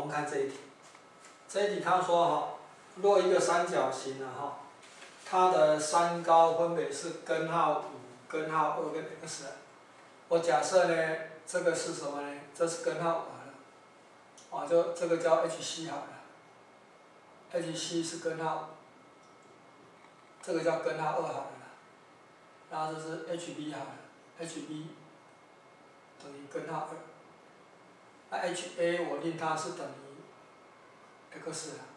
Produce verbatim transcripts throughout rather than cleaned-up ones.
们看这一题，这一题他说哈，若一个三角形啊哈，它的三高分别是根号五、根号二跟 x。我假设呢，这个是什么呢？这是根号五好了，啊，就这个叫 H C 好了 ，H C 是根号五，这个叫根号二好了，然后这是 H B 好了 ，H B 等于根号二。那 H A 我令它是等于 x 啊。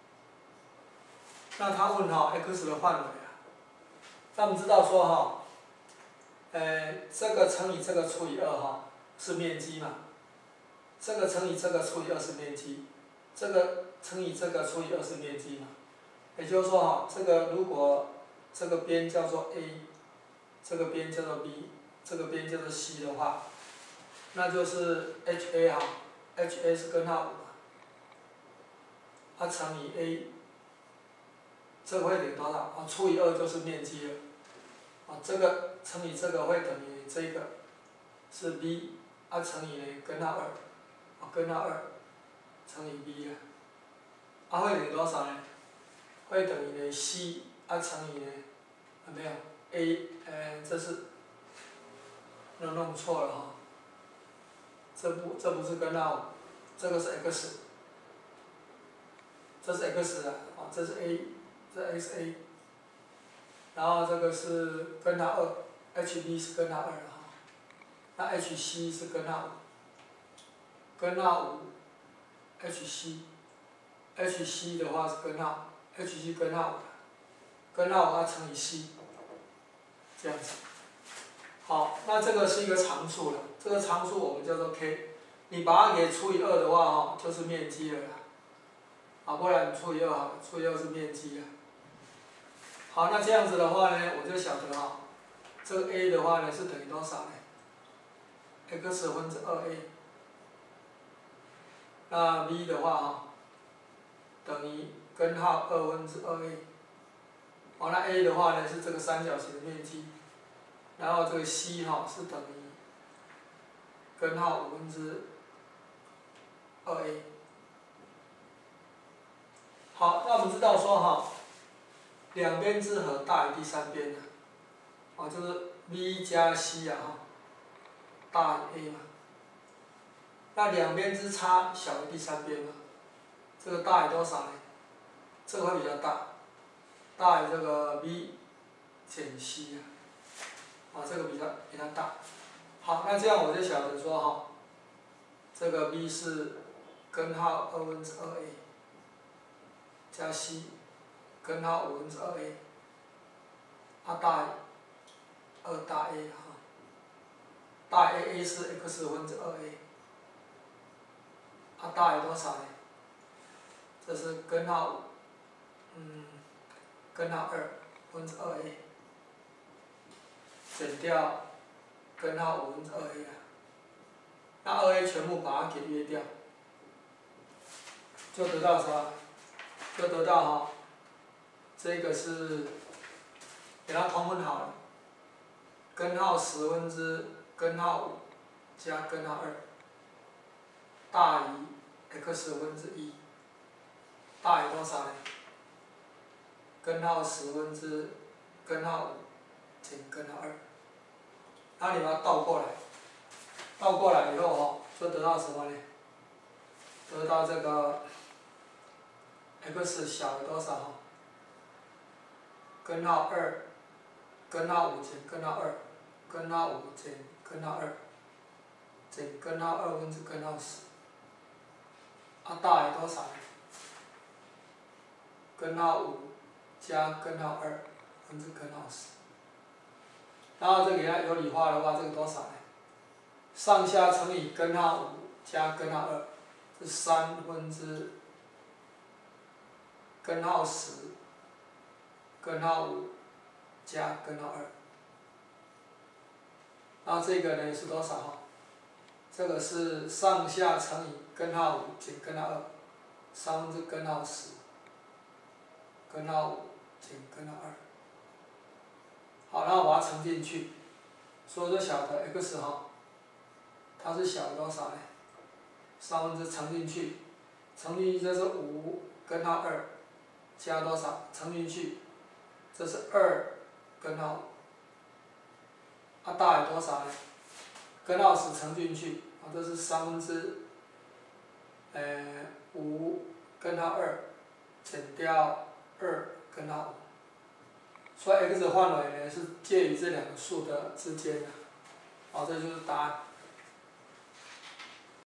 那他问哈 x 的范围啊，那我们知道说哈，呃，这个乘以这个除以二哈是面积嘛，这个乘以这个除以二是面积，这个乘以这个除以二是面积嘛，也就是说哈，这个如果这个边叫做 A， 这个边叫做 B， 这个边叫做 C 的话，那就是 H A 哈 ，H A 是根号五嘛，它乘以 A。这个会等于多少？啊，除以二就是面积了。啊，这个乘以这个会等于这个是 b， 啊乘以呢根号二，啊根号二乘以 b 啊，啊会等于多少呢？会等于呢 c， 啊乘以呢，啊没有 a， 呃这是弄弄错了哈，这不这不是根号五，这个是 x， 这是 x 啊，啊这是 a。这 S A， 然后这个是根号二 ，H B 是根号二哈，那 H C 是根号五，根号五 H C，H C 的话是根号 H C 根号五，根号五它乘以 C， 这样子。好，那这个是一个常数了，这个常数我们叫做 K， 你把它给除以二的话哈，就是面积了啦，啊不然除以二好了，除以二是面积啊。好，那这样子的话呢，我就晓得哈，这个 a 的话呢是等于多少呢 ？x 分之二 a。那 b 的话哈，等于根号二分之二 a。好，那 a 的话呢是这个三角形的面积，然后这个 c 哈是等于根号五分之二 a。好，那我们知道说哈。两边之和大于第三边的，哦，就是 b 加 c 啊，哈，大于 a 嘛。那两边之差小于第三边嘛，这个大于多少呢？这个会比较大，大于这个 b 减 c 啊，啊，这个比较比较大。好，那这样我就晓得说哈，这个 b 是根号二分之二 a 加 c。根号五分之二 a， 啊大于二大 a 哈，大于 a， a 是 x 分之二 a， 啊大于多少呢？这是根号五，嗯，根号二分之二 a， 减掉根号五分之二 a 啊，那二 a 全部把它给约掉，就得到什么？就得到哈。这个是给它通分好了，根号十分之根号五加根号二大于 x 分之一，大于多少呢？根号十分之根号五减根号二，那你把它倒过来，倒过来以后哦，就得到什么呢？得到这个 x 小于多少哈？根号二，根号五减根号二，根号五减根号二，减根号二分之根号十，啊大于多少呢？根号五加根号二分之根号十，然后这给它有理化的话，这个多少呢？上下乘以根号五加根号二，是三分之根号十。根号五加根号二，那这个呢是多少哈？这个是上下乘以根号五减根号二，三分之根号十，根号五减根号二。好，然后把它乘进去，所以说晓得 x 哈，它是小于多少呢？三分之乘进去， 乘进去这是五根号二，加多少？乘进去，这是二根号五，啊大有多少呢？根号十乘进去，啊这是三分之，呃五根号二，减掉二根号五，所以 x 的范围呢是介于这两个数的之间的，好，这就是答案。